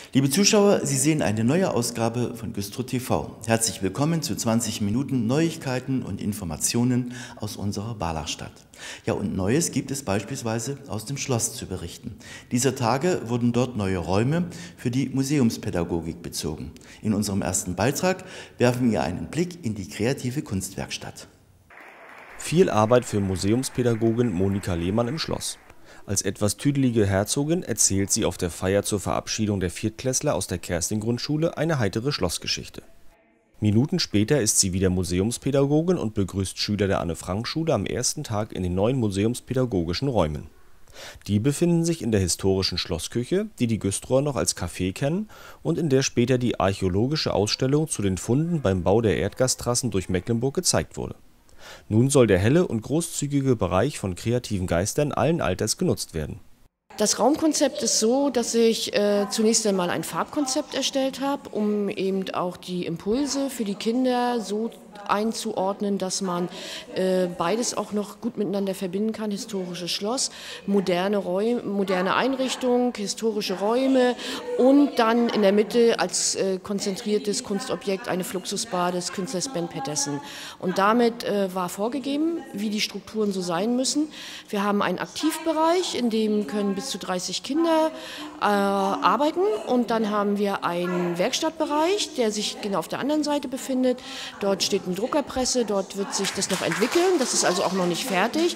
Liebe Zuschauer, Sie sehen eine neue Ausgabe von Güstrow TV. Herzlich willkommen zu 20 Minuten Neuigkeiten und Informationen aus unserer Barlachstadt. Ja, und Neues gibt es beispielsweise aus dem Schloss zu berichten. Dieser Tage wurden dort neue Räume für die Museumspädagogik bezogen. In unserem ersten Beitrag werfen wir einen Blick in die kreative Kunstwerkstatt. Viel Arbeit für Museumspädagogin Monika Lehmann im Schloss. Als etwas tüdelige Herzogin erzählt sie auf der Feier zur Verabschiedung der Viertklässler aus der Kersting-Grundschule eine heitere Schlossgeschichte. Minuten später ist sie wieder Museumspädagogin und begrüßt Schüler der Anne-Frank-Schule am ersten Tag in den neuen museumspädagogischen Räumen. Die befinden sich in der historischen Schlossküche, die die Güstrower noch als Café kennen und in der später die archäologische Ausstellung zu den Funden beim Bau der Erdgastrassen durch Mecklenburg gezeigt wurde. Nun soll der helle und großzügige Bereich von kreativen Geistern allen Alters genutzt werden. Das Raumkonzept ist so, dass ich zunächst einmal ein Farbkonzept erstellt habe, um eben auch die Impulse für die Kinder so einzuordnen, dass man beides auch noch gut miteinander verbinden kann. Historisches Schloss, moderne Räume, moderne Einrichtung, historische Räume und dann in der Mitte als konzentriertes Kunstobjekt eine Fluxusbar des Künstlers Ben Petersen. Und damit war vorgegeben, wie die Strukturen so sein müssen. Wir haben einen Aktivbereich, in dem können bis zu 30 Kinder arbeiten, und dann haben wir einen Werkstattbereich, der sich genau auf der anderen Seite befindet. Dort steht eine Druckerpresse, dort wird sich das noch entwickeln, das ist also auch noch nicht fertig.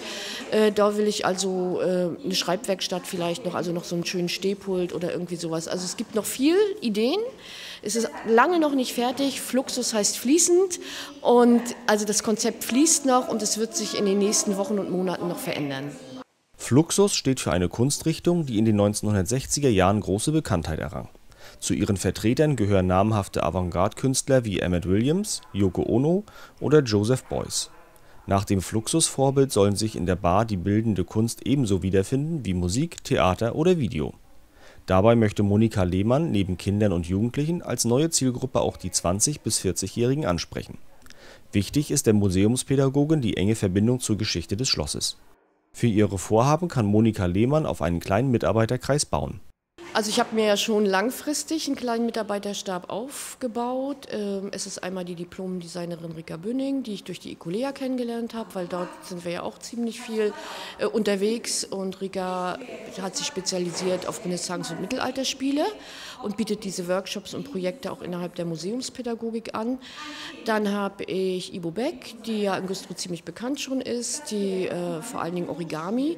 Da will ich also eine Schreibwerkstatt vielleicht noch, also noch so einen schönen Stehpult oder irgendwie sowas. Also es gibt noch viel Ideen. Es ist lange noch nicht fertig. Fluxus heißt fließend, und also das Konzept fließt noch und es wird sich in den nächsten Wochen und Monaten noch verändern. Fluxus steht für eine Kunstrichtung, die in den 1960er Jahren große Bekanntheit errang. Zu ihren Vertretern gehören namhafte Avantgarde-Künstler wie Emmett Williams, Yoko Ono oder Joseph Beuys. Nach dem Fluxus-Vorbild sollen sich in der Bar die bildende Kunst ebenso wiederfinden wie Musik, Theater oder Video. Dabei möchte Monika Lehmann neben Kindern und Jugendlichen als neue Zielgruppe auch die 20- bis 40-Jährigen ansprechen. Wichtig ist der Museumspädagogin die enge Verbindung zur Geschichte des Schlosses. Für ihre Vorhaben kann Monika Lehmann auf einen kleinen Mitarbeiterkreis bauen. Also ich habe mir ja schon langfristig einen kleinen Mitarbeiterstab aufgebaut. Es ist einmal die Diplom-Designerin Rika Bünning, die ich durch die Ecolea kennengelernt habe, weil dort sind wir ja auch ziemlich viel unterwegs. Und Rika hat sich spezialisiert auf Renaissance- und Mittelalterspiele und bietet diese Workshops und Projekte auch innerhalb der Museumspädagogik an. Dann habe ich Ibo Beck, die ja in Güstrow ziemlich bekannt schon ist, die vor allen Dingen Origami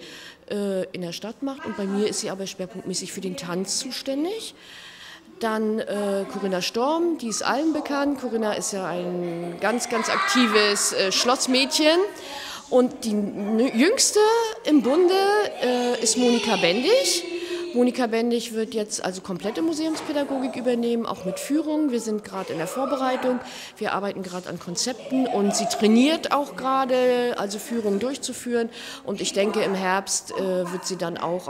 in der Stadt macht, und bei mir ist sie aber schwerpunktmäßig für den Tanz zuständig. Dann Corinna Storm, die ist allen bekannt. Corinna ist ja ein ganz, ganz aktives Schlossmädchen. Und die jüngste im Bunde ist Monika Bendig. Monika Bendig wird jetzt also komplette Museumspädagogik übernehmen, auch mit Führung. Wir sind gerade in der Vorbereitung, wir arbeiten gerade an Konzepten, und sie trainiert auch gerade, also Führungen durchzuführen. Und ich denke, im Herbst wird sie dann auch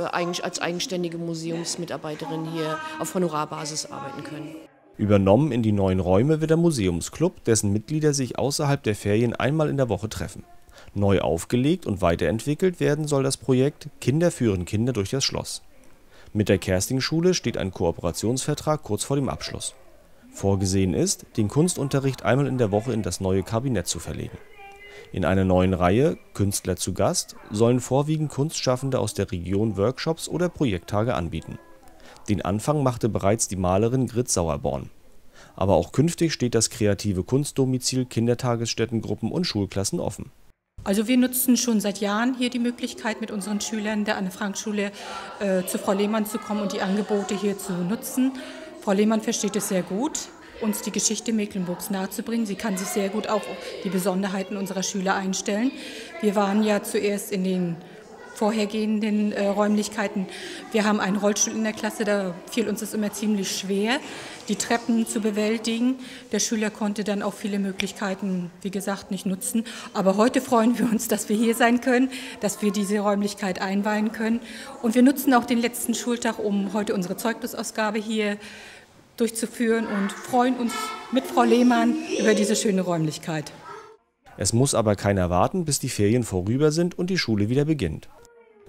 als eigenständige Museumsmitarbeiterin hier auf Honorarbasis arbeiten können. Übernommen in die neuen Räume wird der Museumsclub, dessen Mitglieder sich außerhalb der Ferien einmal in der Woche treffen. Neu aufgelegt und weiterentwickelt werden soll das Projekt Kinder führen Kinder durch das Schloss. Mit der Kersting-Schule steht ein Kooperationsvertrag kurz vor dem Abschluss. Vorgesehen ist, den Kunstunterricht einmal in der Woche in das neue Kabinett zu verlegen. In einer neuen Reihe Künstler zu Gast sollen vorwiegend Kunstschaffende aus der Region Workshops oder Projekttage anbieten. Den Anfang machte bereits die Malerin Grit Sauerborn. Aber auch künftig steht das kreative Kunstdomizil Kindertagesstättengruppen und Schulklassen offen. Also wir nutzen schon seit Jahren hier die Möglichkeit, mit unseren Schülern der Anne-Frank-Schule zu Frau Lehmann zu kommen und die Angebote hier zu nutzen. Frau Lehmann versteht es sehr gut, uns die Geschichte Mecklenburgs nahezubringen. Sie kann sich sehr gut auf die Besonderheiten unserer Schüler einstellen. Wir waren ja zuerst in den vorhergehenden Räumlichkeiten. Wir haben einen Rollstuhl in der Klasse, da fiel uns das immer ziemlich schwer, die Treppen zu bewältigen. Der Schüler konnte dann auch viele Möglichkeiten, wie gesagt, nicht nutzen. Aber heute freuen wir uns, dass wir hier sein können, dass wir diese Räumlichkeit einweihen können. Und wir nutzen auch den letzten Schultag, um heute unsere Zeugnisausgabe hier durchzuführen, und freuen uns mit Frau Lehmann über diese schöne Räumlichkeit. Es muss aber keiner warten, bis die Ferien vorüber sind und die Schule wieder beginnt.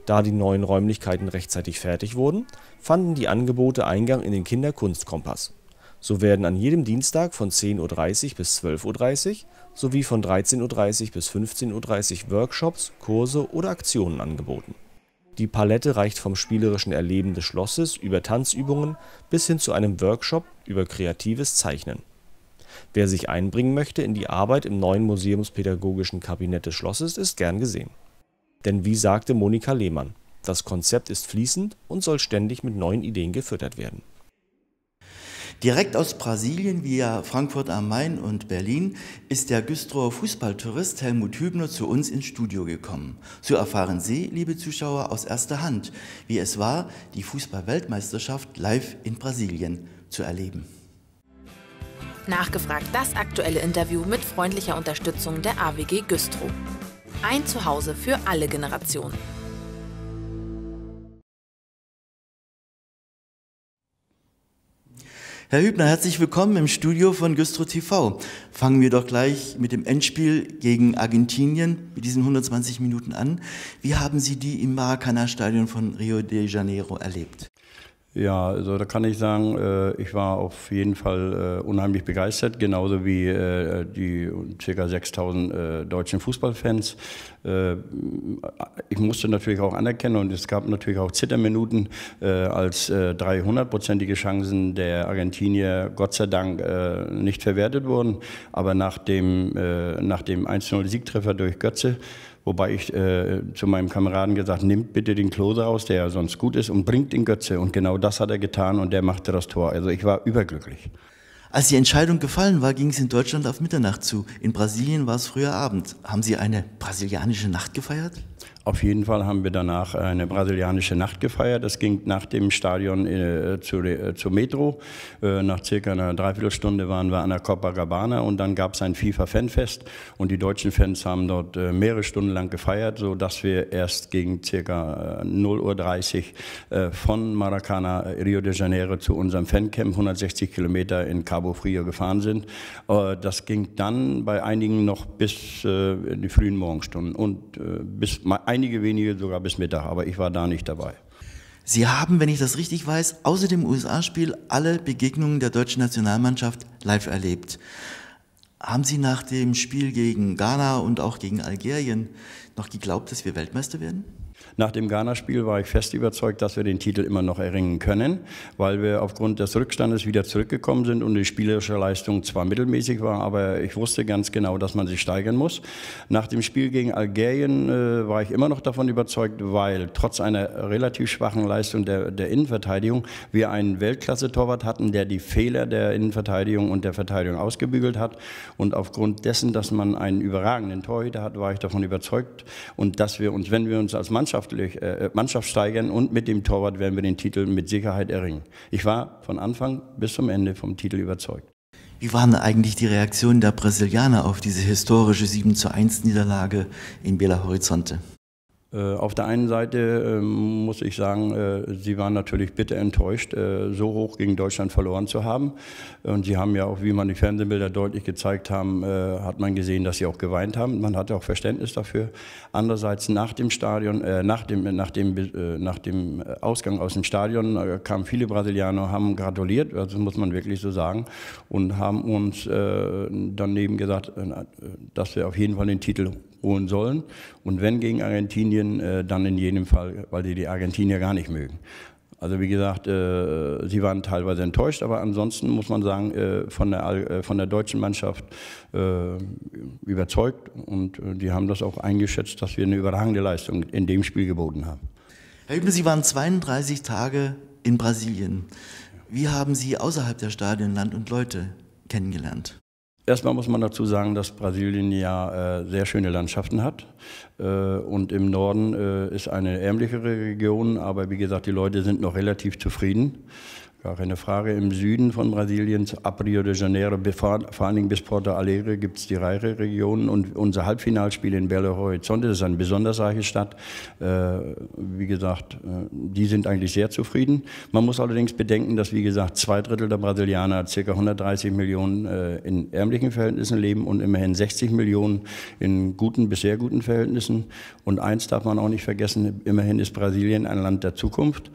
Da die neuen Räumlichkeiten rechtzeitig fertig wurden, fanden die Angebote Eingang in den Kinderkunstkompass. So werden an jedem Dienstag von 10:30 Uhr bis 12:30 Uhr sowie von 13:30 Uhr bis 15:30 Uhr Workshops, Kurse oder Aktionen angeboten. Die Palette reicht vom spielerischen Erleben des Schlosses über Tanzübungen bis hin zu einem Workshop über kreatives Zeichnen. Wer sich einbringen möchte in die Arbeit im neuen museumspädagogischen Kabinett des Schlosses, ist gern gesehen. Denn wie sagte Monika Lehmann, das Konzept ist fließend und soll ständig mit neuen Ideen gefüttert werden. Direkt aus Brasilien via Frankfurt am Main und Berlin ist der Güstrower Fußballtourist Helmut Hübner zu uns ins Studio gekommen. So erfahren Sie, liebe Zuschauer, aus erster Hand, wie es war, die Fußball-Weltmeisterschaft live in Brasilien zu erleben. Nachgefragt, das aktuelle Interview mit freundlicher Unterstützung der AWG Güstrow. Ein Zuhause für alle Generationen. Herr Hübner, herzlich willkommen im Studio von Güstrow TV. Fangen wir doch gleich mit dem Endspiel gegen Argentinien mit diesen 120 Minuten an. Wie haben Sie die im Maracanã-Stadion von Rio de Janeiro erlebt? Ja, also da kann ich sagen, ich war auf jeden Fall unheimlich begeistert, genauso wie die ca. 6.000 deutschen Fußballfans. Ich musste natürlich auch anerkennen und es gab natürlich auch Zitterminuten, als 300-prozentige Chancen der Argentinier Gott sei Dank nicht verwertet wurden. Aber nach dem 1:0-Siegtreffer durch Götze, wobei ich zu meinem Kameraden gesagt, nimmt bitte den Klose raus, der ja sonst gut ist, und bringt den Götze. Und genau das hat er getan und der machte das Tor. Also ich war überglücklich. Als die Entscheidung gefallen war, ging es in Deutschland auf Mitternacht zu. In Brasilien war es früher Abend. Haben Sie eine brasilianische Nacht gefeiert? Auf jeden Fall haben wir danach eine brasilianische Nacht gefeiert. Das ging nach dem Stadion zur Metro. Nach circa einer Dreiviertelstunde waren wir an der Copacabana und dann gab es ein FIFA-Fanfest und die deutschen Fans haben dort mehrere Stunden lang gefeiert, sodass wir erst gegen circa 0:30 Uhr von Maracanã, Rio de Janeiro, zu unserem Fancamp 160 Kilometer in Cabo Frio gefahren sind. Das ging dann bei einigen noch bis in die frühen Morgenstunden und bis einige wenige sogar bis Mittag, aber ich war da nicht dabei. Sie haben, wenn ich das richtig weiß, außer dem USA-Spiel alle Begegnungen der deutschen Nationalmannschaft live erlebt. Haben Sie nach dem Spiel gegen Ghana und auch gegen Algerien noch geglaubt, dass wir Weltmeister werden? Nach dem Ghana-Spiel war ich fest überzeugt, dass wir den Titel immer noch erringen können, weil wir aufgrund des Rückstandes wieder zurückgekommen sind und die spielerische Leistung zwar mittelmäßig war, aber ich wusste ganz genau, dass man sich steigern muss. Nach dem Spiel gegen Algerien war ich immer noch davon überzeugt, weil trotz einer relativ schwachen Leistung der Innenverteidigung wir einen Weltklasse-Torwart hatten, der die Fehler der Innenverteidigung und der Verteidigung ausgebügelt hat. Und aufgrund dessen, dass man einen überragenden Torhüter hat, war ich davon überzeugt und dass wir uns, wenn wir uns als Mannschaft steigern und mit dem Torwart werden wir den Titel mit Sicherheit erringen. Ich war von Anfang bis zum Ende vom Titel überzeugt. Wie waren eigentlich die Reaktionen der Brasilianer auf diese historische 7:1 Niederlage in Belo Horizonte? Auf der einen Seite muss ich sagen, sie waren natürlich bitter enttäuscht, so hoch gegen Deutschland verloren zu haben. Und sie haben ja auch, wie man die Fernsehbilder deutlich gezeigt haben, hat man gesehen, dass sie auch geweint haben. Man hatte auch Verständnis dafür. Andererseits nach dem Stadion, nach dem Ausgang aus dem Stadion kamen viele Brasilianer, haben gratuliert, das muss man wirklich so sagen, und haben uns daneben gesagt, dass wir auf jeden Fall den Titel holen sollen und wenn gegen Argentinien, dann in jedem Fall, weil die Argentinier gar nicht mögen. Also wie gesagt, sie waren teilweise enttäuscht, aber ansonsten muss man sagen, von der deutschen Mannschaft überzeugt und die haben das auch eingeschätzt, dass wir eine überragende Leistung in dem Spiel geboten haben. Herr Hübner, Sie waren 32 Tage in Brasilien. Wie haben Sie außerhalb der Stadien Land und Leute kennengelernt? Erstmal muss man dazu sagen, dass Brasilien ja sehr schöne Landschaften hat und im Norden ist eine ärmlichere Region, aber wie gesagt, die Leute sind noch relativ zufrieden. Gar keine Frage. Im Süden von Brasilien, ab Rio de Janeiro, vor allen Dingen bis Porto Alegre, gibt es die Raira-Region und unser Halbfinalspiel in Belo Horizonte, das ist eine besonders reiche Stadt. Wie gesagt, die sind eigentlich sehr zufrieden. Man muss allerdings bedenken, dass, wie gesagt, 2/3 der Brasilianer, ca. 130 Millionen in ärmlichen Verhältnissen leben und immerhin 60 Millionen in guten bis sehr guten Verhältnissen. Und eins darf man auch nicht vergessen, immerhin ist Brasilien ein Land der Zukunft.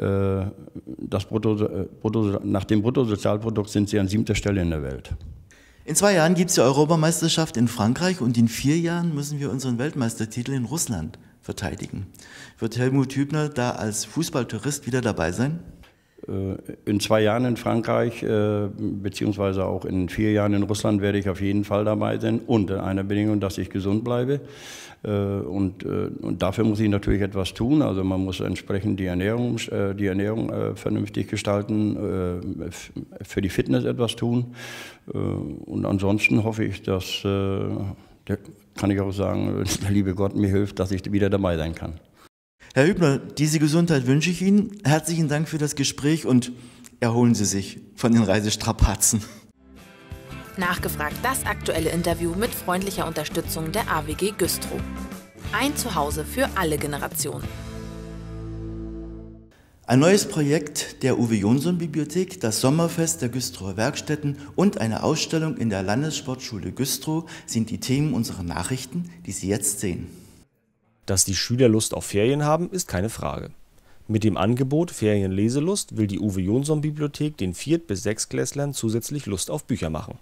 Nach dem Bruttosozialprodukt sind sie an 7. Stelle in der Welt. In 2 Jahren gibt es die Europameisterschaft in Frankreich und in 4 Jahren müssen wir unseren Weltmeistertitel in Russland verteidigen. Wird Helmut Hübner da als Fußballtourist wieder dabei sein? In 2 Jahren in Frankreich, beziehungsweise auch in 4 Jahren in Russland werde ich auf jeden Fall dabei sein, unter einer Bedingung, dass ich gesund bleibe. Und dafür muss ich natürlich etwas tun. Also man muss entsprechend die Ernährung vernünftig gestalten, für die Fitness etwas tun. Und ansonsten hoffe ich, dass, kann ich auch sagen, der liebe Gott mir hilft, dass ich wieder dabei sein kann. Herr Hübner, diese Gesundheit wünsche ich Ihnen. Herzlichen Dank für das Gespräch und erholen Sie sich von den Reisestrapazen. Nachgefragt, das aktuelle Interview mit freundlicher Unterstützung der AWG Güstrow. Ein Zuhause für alle Generationen. Ein neues Projekt der Uwe-Jonsson-Bibliothek, das Sommerfest der Güstrower Werkstätten und eine Ausstellung in der Landessportschule Güstrow sind die Themen unserer Nachrichten, die Sie jetzt sehen. Dass die Schüler Lust auf Ferien haben, ist keine Frage. Mit dem Angebot Ferienleselust will die Uwe-Jonsson-Bibliothek den 4- bis 6-Klässlern zusätzlich Lust auf Bücher machen.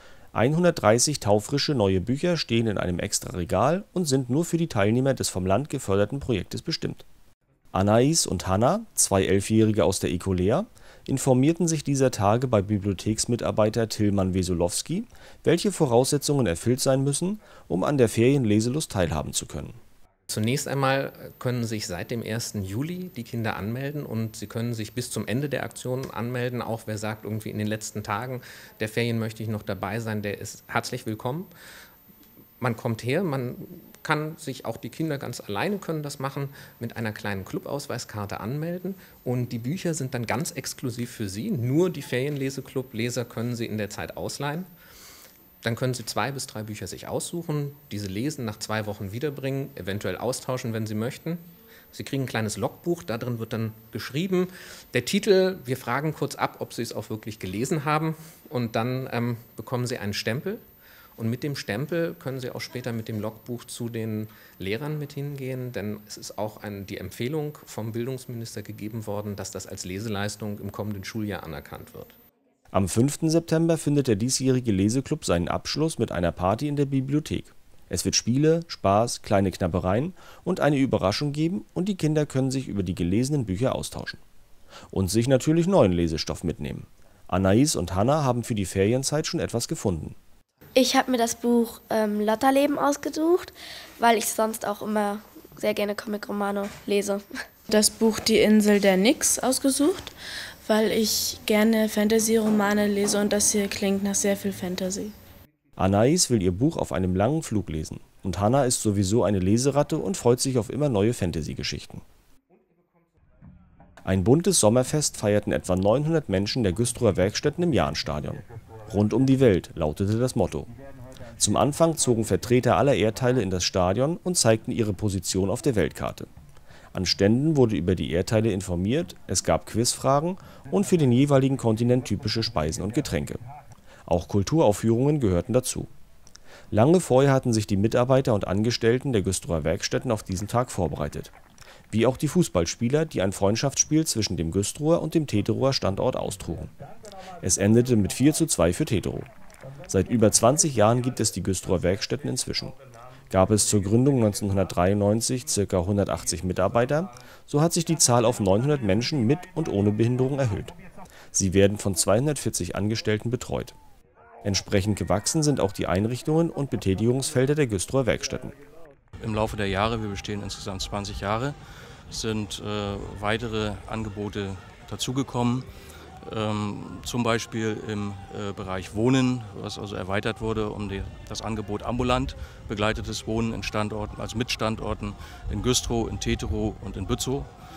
130 taufrische neue Bücher stehen in einem extra Regal und sind nur für die Teilnehmer des vom Land geförderten Projektes bestimmt. Anais und Hanna, 2 11-Jährige aus der Ecolea, informierten sich dieser Tage bei Bibliotheksmitarbeiter Tilman Wesolowski, welche Voraussetzungen erfüllt sein müssen, um an der Ferienleselust teilhaben zu können. Zunächst einmal können sich seit dem 1. Juli die Kinder anmelden und sie können sich bis zum Ende der Aktion anmelden. Auch wer sagt, irgendwie in den letzten Tagen der Ferien möchte ich noch dabei sein, der ist herzlich willkommen. Man kommt her, man kann sich, auch die Kinder ganz alleine können das machen, mit einer kleinen Clubausweiskarte anmelden und die Bücher sind dann ganz exklusiv für Sie. Nur die Ferienleseklub-Leser können sie in der Zeit ausleihen. Dann können Sie 2 bis 3 Bücher sich aussuchen, diese lesen, nach 2 Wochen wiederbringen, eventuell austauschen, wenn Sie möchten. Sie kriegen ein kleines Logbuch, da drin wird dann geschrieben. Der Titel, wir fragen kurz ab, ob Sie es auch wirklich gelesen haben und dann bekommen Sie einen Stempel. Und mit dem Stempel können Sie auch später mit dem Logbuch zu den Lehrern mit hingehen, denn es ist auch die Empfehlung vom Bildungsminister gegeben worden, dass das als Leseleistung im kommenden Schuljahr anerkannt wird. Am 5. September findet der diesjährige Leseklub seinen Abschluss mit einer Party in der Bibliothek. Es wird Spiele, Spaß, kleine Knabbereien und eine Überraschung geben und die Kinder können sich über die gelesenen Bücher austauschen. Und sich natürlich neuen Lesestoff mitnehmen. Anais und Hanna haben für die Ferienzeit schon etwas gefunden. Ich habe mir das Buch Lotterleben ausgesucht, weil ich sonst auch immer sehr gerne Comic-Romane lese. Das Buch Die Insel der Nix ausgesucht, weil ich gerne Fantasy-Romane lese und das hier klingt nach sehr viel Fantasy. Anais will ihr Buch auf einem langen Flug lesen und Hanna ist sowieso eine Leseratte und freut sich auf immer neue Fantasy-Geschichten. Ein buntes Sommerfest feierten etwa 900 Menschen der Güstrower Werkstätten im Jahnstadion. Rund um die Welt lautete das Motto. Zum Anfang zogen Vertreter aller Erdteile in das Stadion und zeigten ihre Position auf der Weltkarte. An Ständen wurde über die Erdteile informiert, es gab Quizfragen und für den jeweiligen Kontinent typische Speisen und Getränke. Auch Kulturaufführungen gehörten dazu. Lange vorher hatten sich die Mitarbeiter und Angestellten der Güstrower Werkstätten auf diesen Tag vorbereitet. Wie auch die Fußballspieler, die ein Freundschaftsspiel zwischen dem Güstrower und dem Teterower Standort austrugen. Es endete mit 4:2 für Teterow. Seit über 20 Jahren gibt es die Güstrower Werkstätten inzwischen. Gab es zur Gründung 1993 ca. 180 Mitarbeiter, so hat sich die Zahl auf 900 Menschen mit und ohne Behinderung erhöht. Sie werden von 240 Angestellten betreut. Entsprechend gewachsen sind auch die Einrichtungen und Betätigungsfelder der Güstrower Werkstätten. Im Laufe der Jahre, wir bestehen insgesamt 20 Jahre, sind weitere Angebote dazugekommen. Zum Beispiel im Bereich Wohnen, was also erweitert wurde um das Angebot ambulant begleitetes Wohnen in Standorten, also mit Standorten in Güstrow, in Teterow und in Bützow.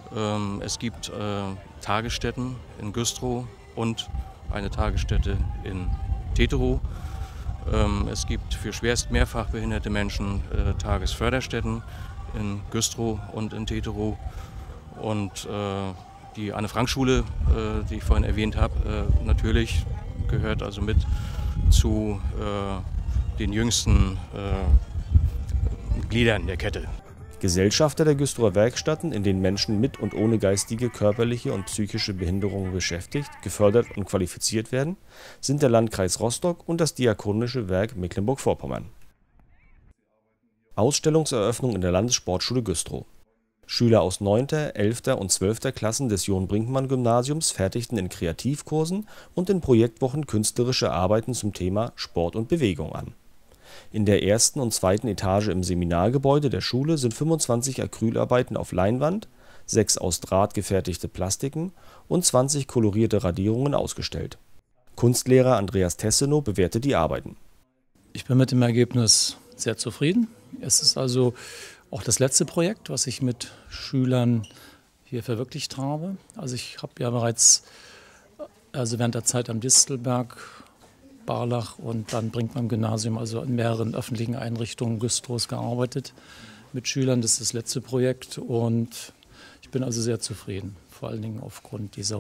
Es gibt Tagesstätten in Güstrow und eine Tagesstätte in Teterow. Es gibt für schwerst mehrfach behinderte Menschen Tagesförderstätten in Güstrow und in Teterow. Und die Anne-Frank-Schule, die ich vorhin erwähnt habe, natürlich gehört also mit zu den jüngsten Gliedern der Kette. Gesellschafter der Güstrower Werkstätten, in denen Menschen mit und ohne geistige, körperliche und psychische Behinderungen beschäftigt, gefördert und qualifiziert werden, sind der Landkreis Rostock und das Diakonische Werk Mecklenburg-Vorpommern. Ausstellungseröffnung in der Landessportschule Güstrow. Schüler aus 9., 11. und 12. Klassen des John-Brinkmann-Gymnasiums fertigten in Kreativkursen und in Projektwochen künstlerische Arbeiten zum Thema Sport und Bewegung an. In der 1. und 2. Etage im Seminargebäude der Schule sind 25 Acrylarbeiten auf Leinwand, 6 aus Draht gefertigte Plastiken und 20 kolorierte Radierungen ausgestellt. Kunstlehrer Andreas Tessenow bewertet die Arbeiten. Ich bin mit dem Ergebnis sehr zufrieden. Es ist also auch das letzte Projekt, was ich mit Schülern hier verwirklicht habe. Also ich habe ja bereits während der Zeit am Distelberg, Barlach und dann Brinkmann-Gymnasium, also in mehreren öffentlichen Einrichtungen Güstrows gearbeitet mit Schülern. Das ist das letzte Projekt und ich bin also sehr zufrieden, vor allen Dingen aufgrund dieser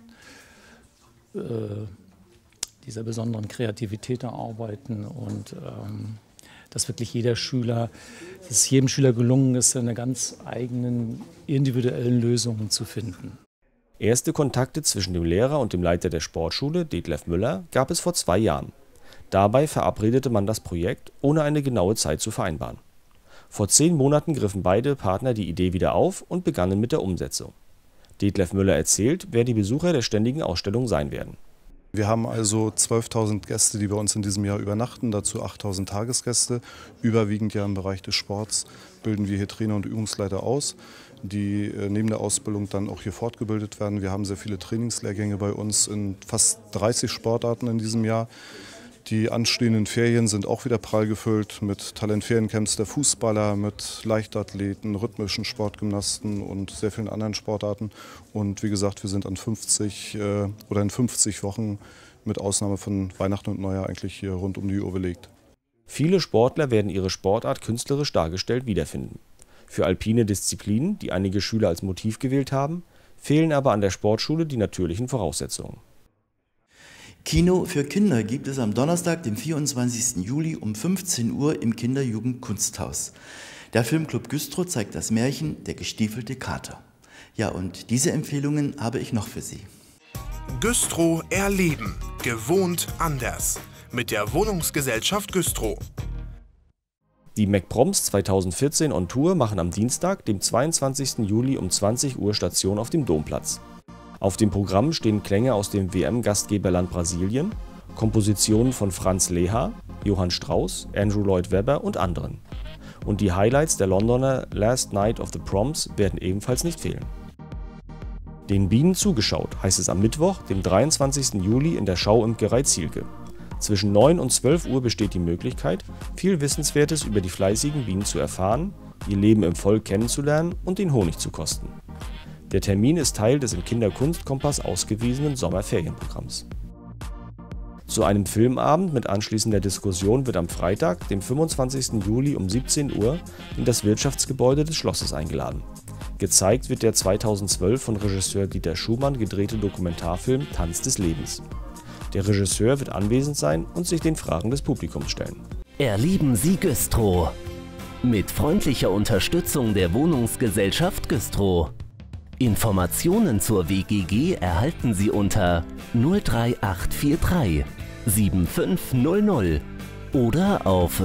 dieser besonderen Kreativität der Arbeiten und dass wirklich dass es jedem Schüler gelungen ist, seine ganz eigenen individuellen Lösungen zu finden. Erste Kontakte zwischen dem Lehrer und dem Leiter der Sportschule, Detlef Müller, gab es vor 2 Jahren. Dabei verabredete man das Projekt, ohne eine genaue Zeit zu vereinbaren. Vor 10 Monaten griffen beide Partner die Idee wieder auf und begannen mit der Umsetzung. Detlef Müller erzählt, wer die Besucher der ständigen Ausstellung sein werden. Wir haben also 12.000 Gäste, die bei uns in diesem Jahr übernachten, dazu 8.000 Tagesgäste. Überwiegend ja im Bereich des Sports bilden wir hier Trainer und Übungsleiter aus, die neben der Ausbildung dann auch hier fortgebildet werden. Wir haben sehr viele Trainingslehrgänge bei uns in fast 30 Sportarten in diesem Jahr. Die anstehenden Ferien sind auch wieder prall gefüllt mit Talentferiencamps der Fußballer, mit Leichtathleten, rhythmischen Sportgymnasten und sehr vielen anderen Sportarten. Und wie gesagt, wir sind in 50 Wochen mit Ausnahme von Weihnachten und Neujahr eigentlich hier rund um die Uhr belegt. Viele Sportler werden ihre Sportart künstlerisch dargestellt wiederfinden. Für alpine Disziplinen, die einige Schüler als Motiv gewählt haben, fehlen aber an der Sportschule die natürlichen Voraussetzungen. Kino für Kinder gibt es am Donnerstag, dem 24. Juli um 15 Uhr im Kinder-Jugend-Kunsthaus. Der Filmclub Güstrow zeigt das Märchen Der gestiefelte Kater. Ja, und diese Empfehlungen habe ich noch für Sie. Güstrow erleben. Gewohnt anders. Mit der Wohnungsgesellschaft Güstrow. Die MacProms 2014 on Tour machen am Dienstag, dem 22. Juli um 20 Uhr Station auf dem Domplatz. Auf dem Programm stehen Klänge aus dem WM-Gastgeberland Brasilien, Kompositionen von Franz Leha, Johann Strauss, Andrew Lloyd Webber und anderen. Und die Highlights der Londoner Last Night of the Proms werden ebenfalls nicht fehlen. Den Bienen zugeschaut heißt es am Mittwoch, dem 23. Juli in der Schauimkerei Zielke. Zwischen 9 und 12 Uhr besteht die Möglichkeit, viel Wissenswertes über die fleißigen Bienen zu erfahren, ihr Leben im Volk kennenzulernen und den Honig zu kosten. Der Termin ist Teil des im Kinderkunstkompass ausgewiesenen Sommerferienprogramms. Zu einem Filmabend mit anschließender Diskussion wird am Freitag, dem 25. Juli um 17 Uhr in das Wirtschaftsgebäude des Schlosses eingeladen. Gezeigt wird der 2012 von Regisseur Dieter Schumann gedrehte Dokumentarfilm Tanz des Lebens. Der Regisseur wird anwesend sein und sich den Fragen des Publikums stellen. Erleben Sie Güstrow. Mit freundlicher Unterstützung der Wohnungsgesellschaft Güstrow. Informationen zur WGG erhalten Sie unter 03843 7500 oder auf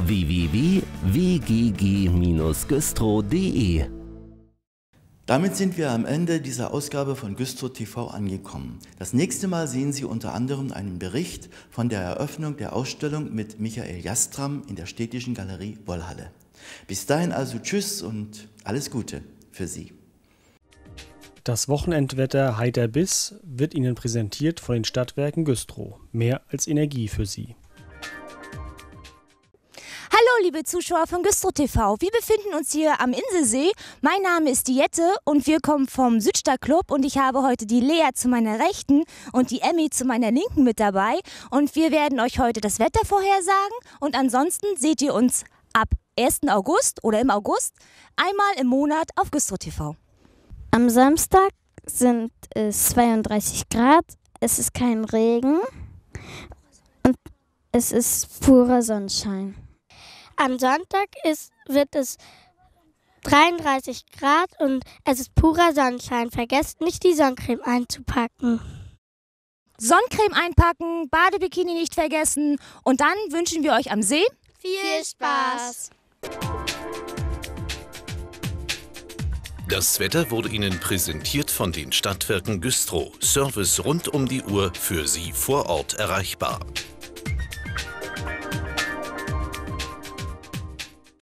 www.wgg-güstrow.de. Damit sind wir am Ende dieser Ausgabe von Güstrow TV angekommen. Das nächste Mal sehen Sie unter anderem einen Bericht von der Eröffnung der Ausstellung mit Michael Jastram in der Städtischen Galerie Wollhalle. Bis dahin also tschüss und alles Gute für Sie. Das Wochenendwetter heiter bis wird Ihnen präsentiert von den Stadtwerken Güstrow. Mehr als Energie für Sie. Hallo liebe Zuschauer von Güstrow TV. Wir befinden uns hier am Inselsee. Mein Name ist die Jette und wir kommen vom Südstadtclub und ich habe heute die Lea zu meiner Rechten und die Emmy zu meiner Linken mit dabei. Und wir werden euch heute das Wetter vorhersagen und ansonsten seht ihr uns ab 1. August oder im August einmal im Monat auf Güstrow TV. Am Samstag sind es 32 Grad, es ist kein Regen und es ist purer Sonnenschein. Am Sonntag wird es 33 Grad und es ist purer Sonnenschein. Vergesst nicht, die Sonnencreme einzupacken. Sonnencreme einpacken, Badebikini nicht vergessen und dann wünschen wir euch am See viel Spaß! Das Wetter wurde Ihnen präsentiert von den Stadtwerken Güstrow. Service rund um die Uhr für Sie vor Ort erreichbar.